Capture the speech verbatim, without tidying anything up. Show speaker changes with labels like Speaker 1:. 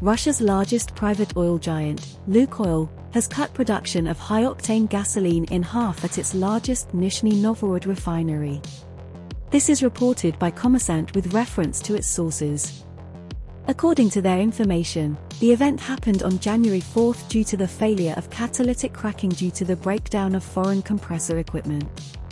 Speaker 1: Russia's largest private oil giant, Lukoil, has cut production of high-octane gasoline in half at its largest Nizhny Novgorod refinery. This is reported by Kommersant with reference to its sources. According to their information, the event happened on January fourth due to the failure of catalytic cracking due to the breakdown of foreign compressor equipment.